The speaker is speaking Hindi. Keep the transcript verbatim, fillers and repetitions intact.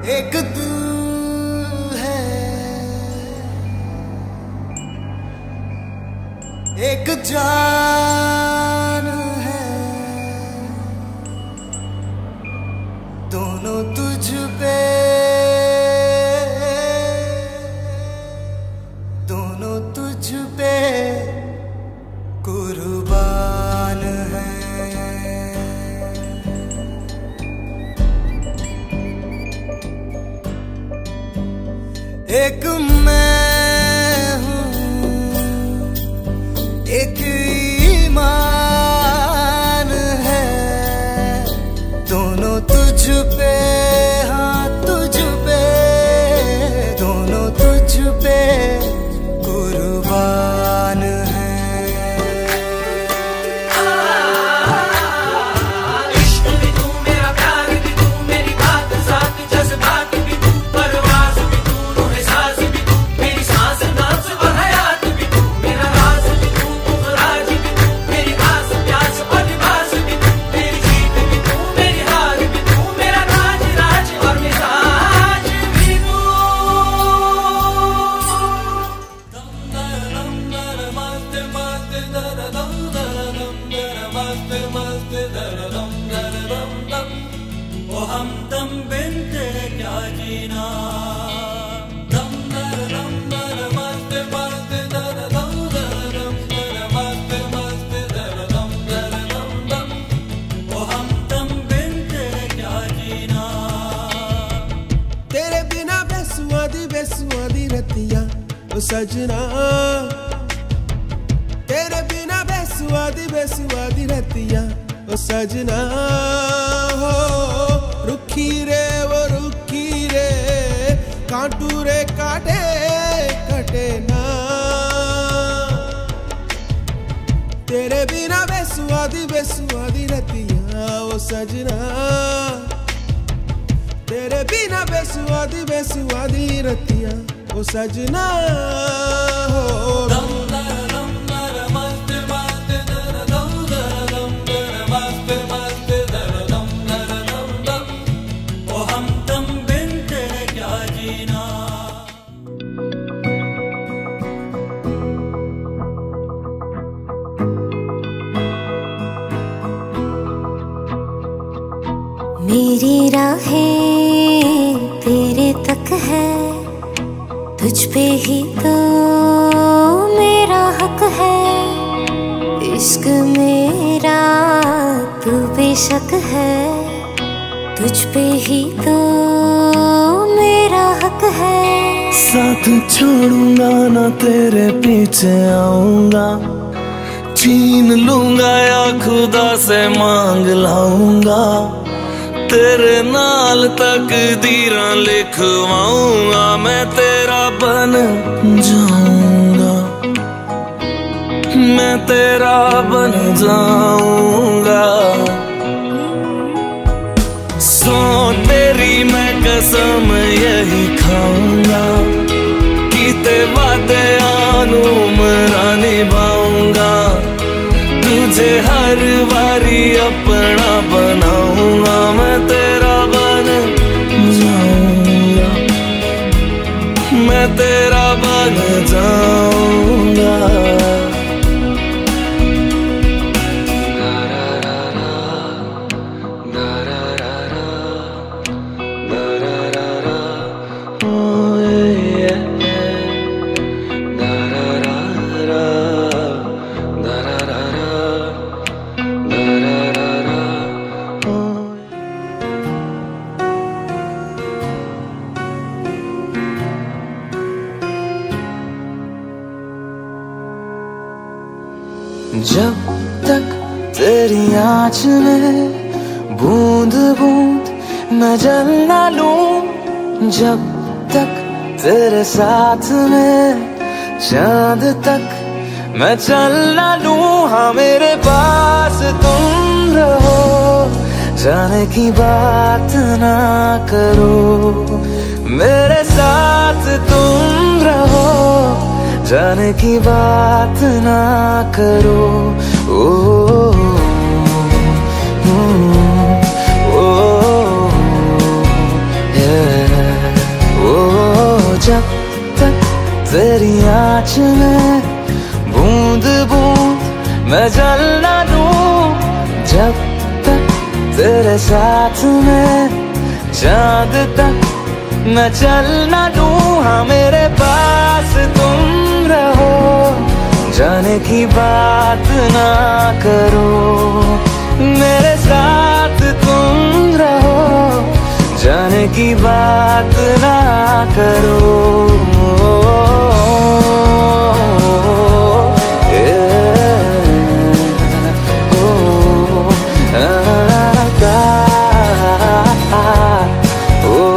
एक तू है, एक जान है, दोनों तुझ पे, दोनों तुझ पे कुर्बान है। एक मैं हूँ, एक ईमान है, दोनों तुझ पे, हाँ तुझ पे, दोनों तुझ पे कुर्बान है। इश्क भी तू, मेरा प्यार भी तू, मेरी बात साथ जज्बात भी तू, परवाज़ भी तू, रूह साज़ भी तू, मेरी सांस नाज़ और हयात भी तू, मेरा राज भी तू, पुखराज भी तू, मेरी आस प्यास और लिबास भी तू, मेरी जीत भी तू, मेरी हार भी तू, मेरा राज राज और मिजाज भी तू। ओ हमदम बिन तेरे क्या जीना, दम दर दम दर मस्त मस्त दर दम दर दम दर मस्त मस्त दर दम दर दम दम। ओ हमदम बिन तेरे क्या जीना। तेरे बिना बेसुआदी बेसुआदी रतियां ओ सजना, तेरे बिना बेसुआदी बेसुआदी रतियां ओ सजना, हो रुखी रे वो रुखी रे, कांटू रे काटे कटे ना। तेरे बिना बेसुआदी बेसुआदी रतियां ओ सजना, तेरे बिना बेसुआदी बेसुआदी रतियां ओ सजना, हो दम दर दम दर मस्त मस्त दर दम दर दम दर मस्त मस्त दर दम दर दम दम। ओ हमदम बिन तेरे क्या जीना। मेरी राहें तेरे तक है, तुझ पे ही तो मेरा हक है। इश्क मेरा तू बेशक है, तुझ पे ही तो मेरा हक है। साथ छोड़ूंगा ना तेरे पीछे आऊंगा, छीन लूंगा या खुदा से मांग लाऊंगा, तेरे नाल तकदीरां लिखवाऊंगा, मैं तेरा बन जाऊंगा, मैं तेरा बन जाऊंगा। सो तेरी मैं कसम यही खाऊंगा, कीते वादे आनू मरा निभाऊंगा, तुझे हर बारी अपना बनाऊंगा, मैं तेरा बन जाऊंगा, मैं तेरा बन जाऊंगा। जब तक तेरी आँच में बूंद बूंद मैं जल ना लूं, जब तक तेरे साथ में चांद तक मैं चल ना लूं, हाँ मेरे पास तुम रहो, जाने की बात ना करो, मेरे साथ तुम रहो, जाने की बात ना करो। ओ, ओ, ओ, ओ, yeah। मैं जल ना लूं जब तक तेरे साथ में, चांद तक मैं चल ना लूं। हाँ मेरे पास तुम रहो, जाने की बात ना करो, मेरे साथ तुम रहो, जाने की बात ना करो। Oh